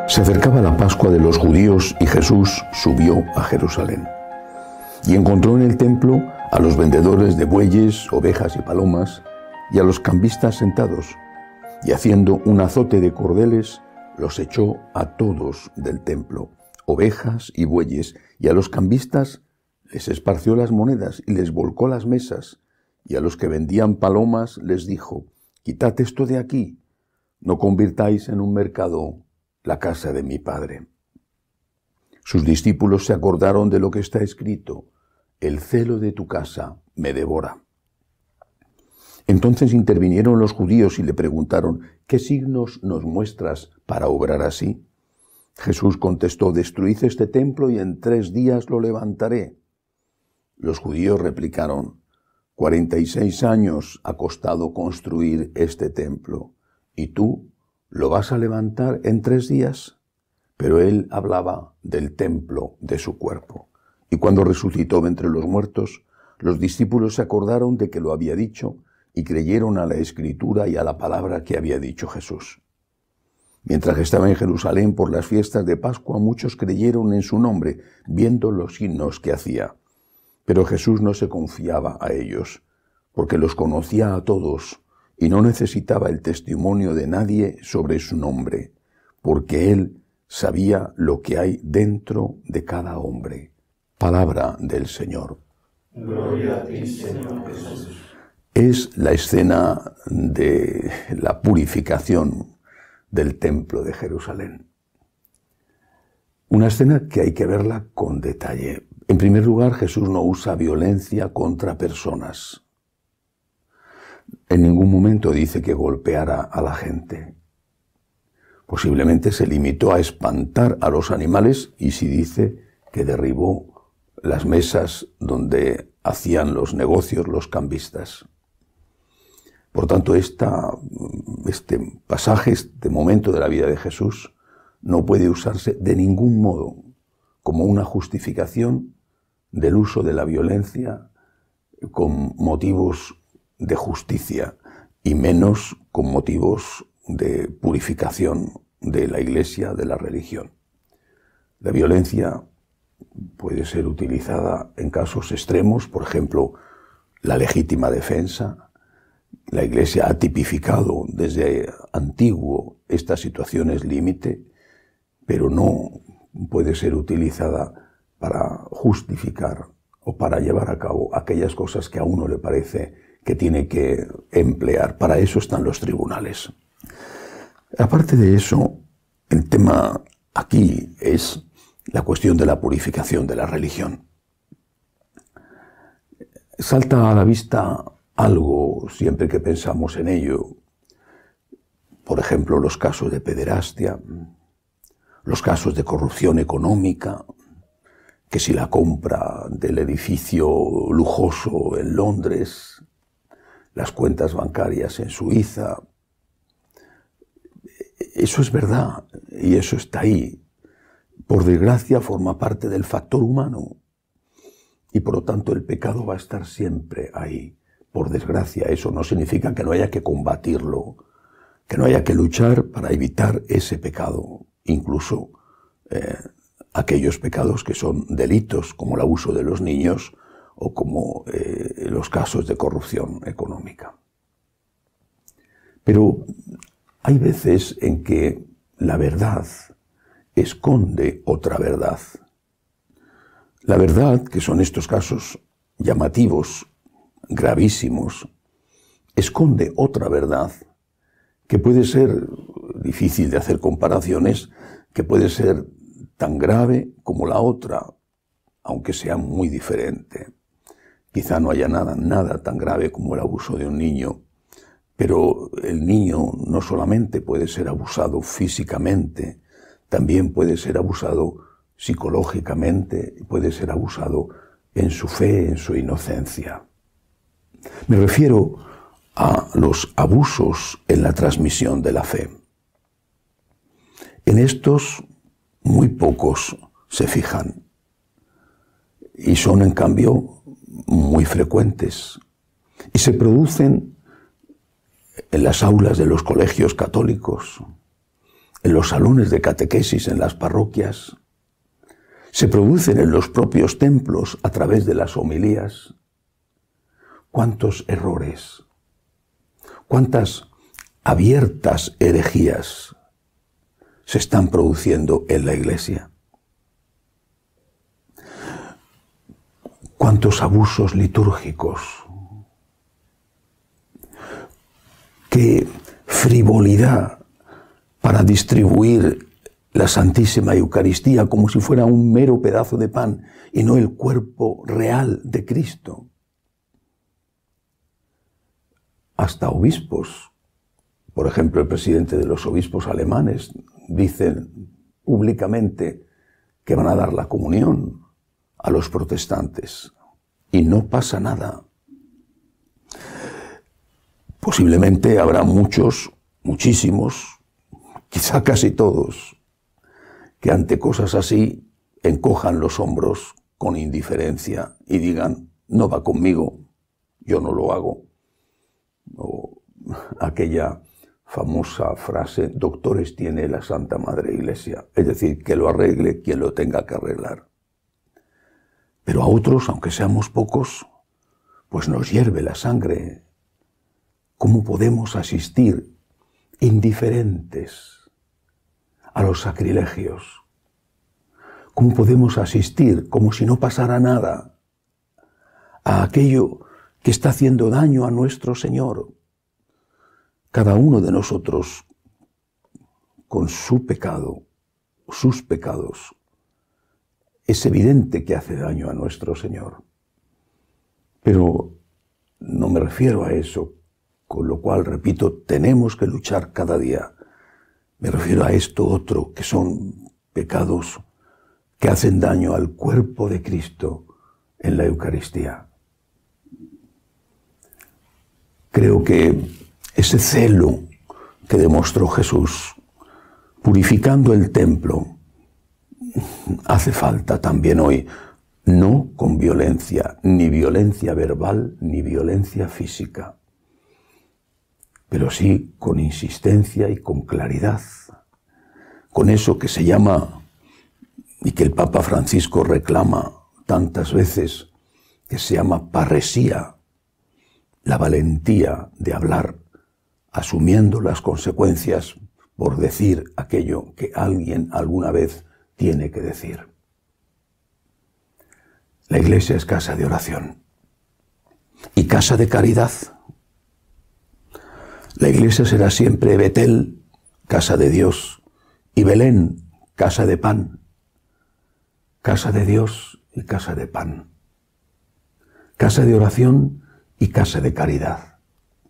Se acercaba la Pascua de los judíos y Jesús subió a Jerusalén. Y encontró en el templo a los vendedores de bueyes, ovejas y palomas, y a los cambistas sentados, y haciendo un azote de cordeles, los echó a todos del templo, ovejas y bueyes, y a los cambistas les esparció las monedas y les volcó las mesas, y a los que vendían palomas les dijo: quitad esto de aquí, no convirtáis en un mercado la casa de mi Padre. Sus discípulos se acordaron de lo que está escrito: el celo de tu casa me devora. Entonces intervinieron los judíos y le preguntaron: ¿qué signos nos muestras para obrar así? Jesús contestó: destruid este templo y en 3 días lo levantaré. Los judíos replicaron: 46 años ha costado construir este templo, ¿y tú lo vas a levantar en 3 días? Pero él hablaba del templo de su cuerpo. Y cuando resucitó de entre los muertos, los discípulos se acordaron de que lo había dicho y creyeron a la Escritura y a la palabra que había dicho Jesús. Mientras estaba en Jerusalén por las fiestas de Pascua, muchos creyeron en su nombre, viendo los signos que hacía. Pero Jesús no se confiaba a ellos, porque los conocía a todos y no necesitaba el testimonio de nadie sobre su nombre, porque él sabía lo que hay dentro de cada hombre. Palabra del Señor. Gloria a ti, Señor Jesús. Es la escena de la purificación del templo de Jerusalén. Una escena que hay que verla con detalle. En primer lugar, Jesús no usa violencia contra personas. En ningún momento dice que golpeara a la gente. Posiblemente se limitó a espantar a los animales y sí dice que derribó las mesas donde hacían los negocios los cambistas. Por tanto, este pasaje, este momento de la vida de Jesús, no puede usarse de ningún modo como una justificación del uso de la violencia con motivos de justicia y menos con motivos de purificación de la Iglesia, de la religión. La violencia puede ser utilizada en casos extremos, por ejemplo, la legítima defensa. La Iglesia ha tipificado desde antiguo estas situaciones límite, pero no puede ser utilizada para justificar o para llevar a cabo aquellas cosas que a uno le parece que tiene que emplear. Para eso están los tribunales. Aparte de eso, el tema aquí es la cuestión de la purificación de la religión. Salta a la vista algo siempre que pensamos en ello. Por ejemplo, los casos de pederastia, los casos de corrupción económica, que si la compra del edificio lujoso en Londres, las cuentas bancarias en Suiza. Eso es verdad y eso está ahí. Por desgracia forma parte del factor humano y por lo tanto el pecado va a estar siempre ahí. Por desgracia, eso no significa que no haya que combatirlo, que no haya que luchar para evitar ese pecado, incluso aquellos pecados que son delitos, como el abuso de los niños o como los casos de corrupción económica. Pero hay veces en que la verdad esconde otra verdad. La verdad, que son estos casos llamativos, gravísimos, esconde otra verdad que puede ser difícil de hacer comparaciones, que puede ser tan grave como la otra, aunque sea muy diferente. Quizá no haya nada tan grave como el abuso de un niño, pero el niño no solamente puede ser abusado físicamente, también puede ser abusado psicológicamente, puede ser abusado en su fe, en su inocencia. Me refiero a los abusos en la transmisión de la fe. En estos muy pocos se fijan y son en cambio muy frecuentes y se producen en las aulas de los colegios católicos, en los salones de catequesis en las parroquias, se producen en los propios templos a través de las homilías. ¿Cuántos errores? ¿Cuántas abiertas herejías se están produciendo en la Iglesia? ¿Cuántos abusos litúrgicos? ¿Qué frivolidad para distribuir la Santísima Eucaristía como si fuera un mero pedazo de pan y no el cuerpo real de Cristo? Hasta obispos, por ejemplo, el presidente de los obispos alemanes, dicen públicamente que van a dar la comunión a los protestantes y no pasa nada. Posiblemente habrá muchos, muchísimos, quizá casi todos, que ante cosas así encojan los hombros con indiferencia y digan, no va conmigo, yo no lo hago. O aquella famosa frase, doctores tiene la Santa Madre Iglesia, es decir, que lo arregle quien lo tenga que arreglar. Pero a otros, aunque seamos pocos, pues nos hierve la sangre. ¿Cómo podemos asistir indiferentes a los sacrilegios? ¿Cómo podemos asistir como si no pasara nada a aquello que está haciendo daño a nuestro Señor? Cada uno de nosotros, con su pecado, sus pecados, es evidente que hace daño a nuestro Señor. Pero no me refiero a eso, con lo cual, repito, tenemos que luchar cada día. Me refiero a esto otro, que son pecados que hacen daño al cuerpo de Cristo en la Eucaristía. Creo que ese celo que demostró Jesús, purificando el templo, hace falta también hoy, no con violencia, ni violencia verbal, ni violencia física, pero sí con insistencia y con claridad, con eso que se llama, y que el Papa Francisco reclama tantas veces, que se llama parresía, la valentía de hablar, asumiendo las consecuencias por decir aquello que alguien alguna vez tiene que decir. La Iglesia es casa de oración y casa de caridad. La Iglesia será siempre Betel, casa de Dios, y Belén, casa de pan. Casa de Dios y casa de pan. Casa de oración y casa de caridad.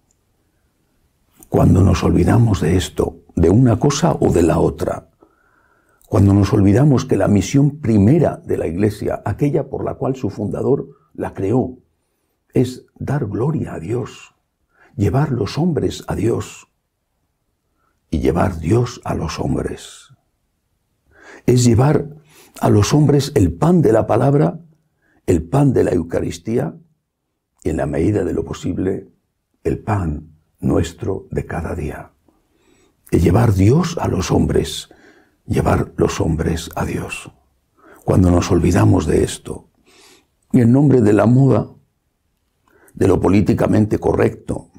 Cuando nos olvidamos de esto, de una cosa o de la otra, cuando nos olvidamos que la misión primera de la Iglesia, aquella por la cual su fundador la creó, es dar gloria a Dios, llevar los hombres a Dios y llevar Dios a los hombres. Es llevar a los hombres el pan de la palabra, el pan de la Eucaristía y, en la medida de lo posible, el pan nuestro de cada día. Es llevar Dios a los hombres, llevar los hombres a Dios. Cuando nos olvidamos de esto, y en nombre de la moda, de lo políticamente correcto,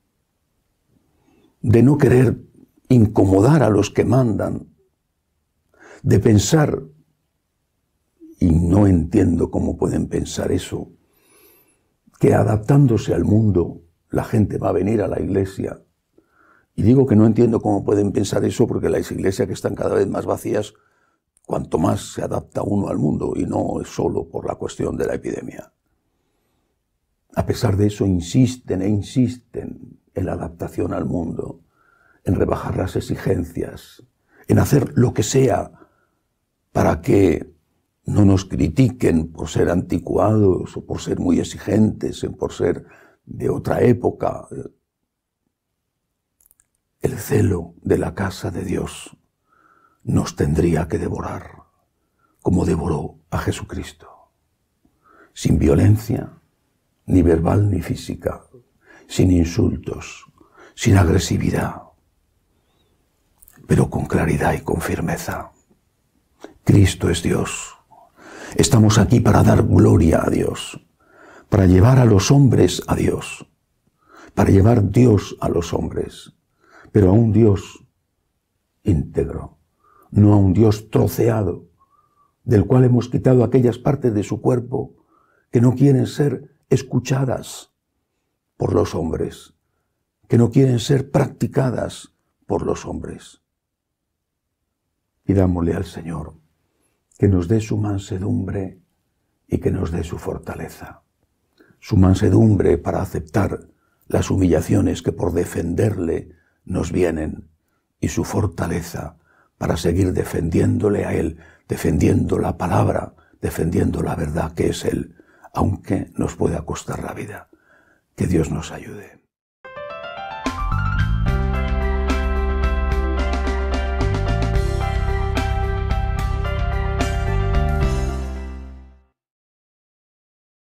de no querer incomodar a los que mandan, de pensar, y no entiendo cómo pueden pensar eso, que adaptándose al mundo la gente va a venir a la Iglesia. Y digo que no entiendo cómo pueden pensar eso porque las iglesias que están cada vez más vacías, cuanto más se adapta uno al mundo, y no es solo por la cuestión de la epidemia. A pesar de eso insisten e insisten en la adaptación al mundo, en rebajar las exigencias, en hacer lo que sea para que no nos critiquen por ser anticuados o por ser muy exigentes, por ser de otra época. El celo de la casa de Dios nos tendría que devorar, como devoró a Jesucristo, sin violencia, ni verbal ni física, sin insultos, sin agresividad. pero con claridad y con firmeza. Cristo es Dios. Estamos aquí para dar gloria a Dios, para llevar a los hombres a Dios, para llevar Dios a los hombres, pero a un Dios íntegro, no a un Dios troceado, del cual hemos quitado aquellas partes de su cuerpo que no quieren ser escuchadas por los hombres, que no quieren ser practicadas por los hombres. Pidámosle al Señor que nos dé su mansedumbre y que nos dé su fortaleza. Su mansedumbre para aceptar las humillaciones que por defenderle nos vienen, y su fortaleza para seguir defendiéndole a Él, defendiendo la palabra, defendiendo la verdad que es Él, aunque nos pueda costar la vida. Que Dios nos ayude.